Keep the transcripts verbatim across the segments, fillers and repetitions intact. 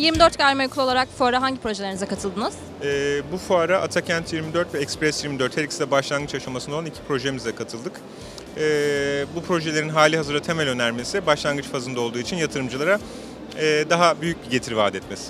yirmi dört Gayrimenkul olarak fuara hangi projelerinize katıldınız? Ee, bu fuara Atakent yirmi dört ve Express yirmi dört her ikisi de başlangıç aşamasında olan iki projemize katıldık. Ee, bu projelerin hali hazırda temel önermesi başlangıç fazında olduğu için yatırımcılara e, daha büyük bir getiri vaat etmesi.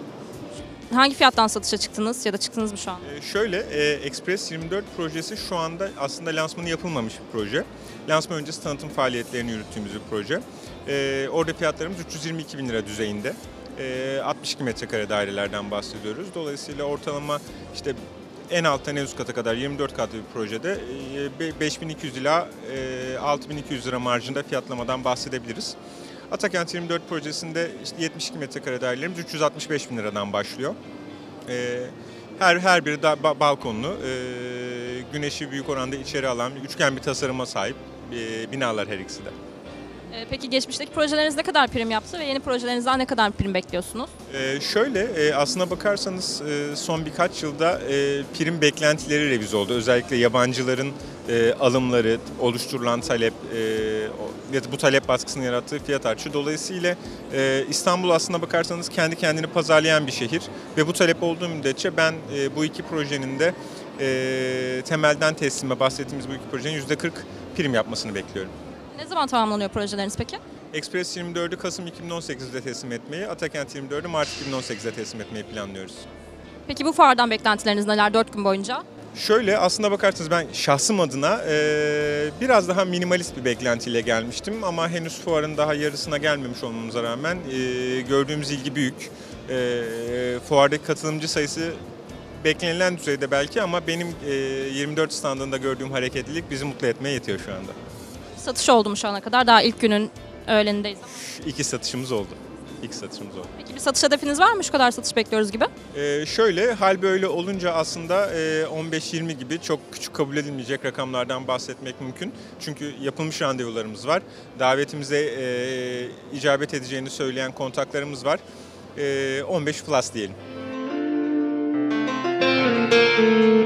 Hangi fiyattan satışa çıktınız ya da çıktınız mı şu an? Ee, şöyle, e, Express yirmi dört projesi şu anda aslında lansmanı yapılmamış bir proje. Lansman öncesi tanıtım faaliyetlerini yürüttüğümüz bir proje. Ee, orada fiyatlarımız üç yüz yirmi iki bin lira düzeyinde. Ee, altmış iki metrekare dairelerden bahsediyoruz. Dolayısıyla ortalama işte en alttan en üst kata kadar yirmi dört katlı bir projede beş bin iki yüz ila altı bin iki yüz lira marjında fiyatlamadan bahsedebiliriz. Atakent yirmi dört projesinde işte yetmiş iki metrekare dairelerimiz üç yüz altmış beş bin liradan başlıyor. Ee, her her biri da balkonlu, e, güneşi büyük oranda içeri alan üçgen bir tasarıma sahip e, binalar her ikisi de. Peki geçmişteki projeleriniz ne kadar prim yaptı ve yeni projelerinizden ne kadar prim bekliyorsunuz? Ee, şöyle, e, aslına bakarsanız e, son birkaç yılda e, prim beklentileri revize oldu. Özellikle yabancıların e, alımları, oluşturulan talep e, ya da bu talep baskısının yarattığı fiyat artışı. Dolayısıyla e, İstanbul aslına bakarsanız kendi kendini pazarlayan bir şehir ve bu talep olduğu müddetçe ben e, bu iki projenin de e, temelden teslime bahsettiğimiz bu iki projenin yüzde kırk prim yapmasını bekliyorum. Ne zaman tamamlanıyor projeleriniz peki? Express yirmi dördü Kasım iki bin on sekizde teslim etmeyi, Atakent yirmi dördü Mart iki bin on sekizde teslim etmeyi planlıyoruz. Peki bu fuardan beklentileriniz neler dört gün boyunca? Şöyle, aslına bakarsanız ben şahsım adına e, biraz daha minimalist bir beklentiyle gelmiştim ama henüz fuarın daha yarısına gelmemiş olmamıza rağmen e, gördüğümüz ilgi büyük. E, fuardaki katılımcı sayısı beklenilen düzeyde belki ama benim e, yirmi dört standında gördüğüm hareketlilik bizi mutlu etmeye yetiyor şu anda. Satış oldu mu şu ana kadar? Daha ilk günün öğlenindeyiz ama. İki satışımız oldu. İki satışımız oldu. Peki bir satış hedefiniz var mı? Şu kadar satış bekliyoruz gibi. Ee, şöyle, hal böyle olunca aslında e, on beş yirmi gibi çok küçük kabul edilmeyecek rakamlardan bahsetmek mümkün. Çünkü yapılmış randevularımız var. Davetimize e, icabet edeceğini söyleyen kontaklarımız var. E, on beş plus diyelim.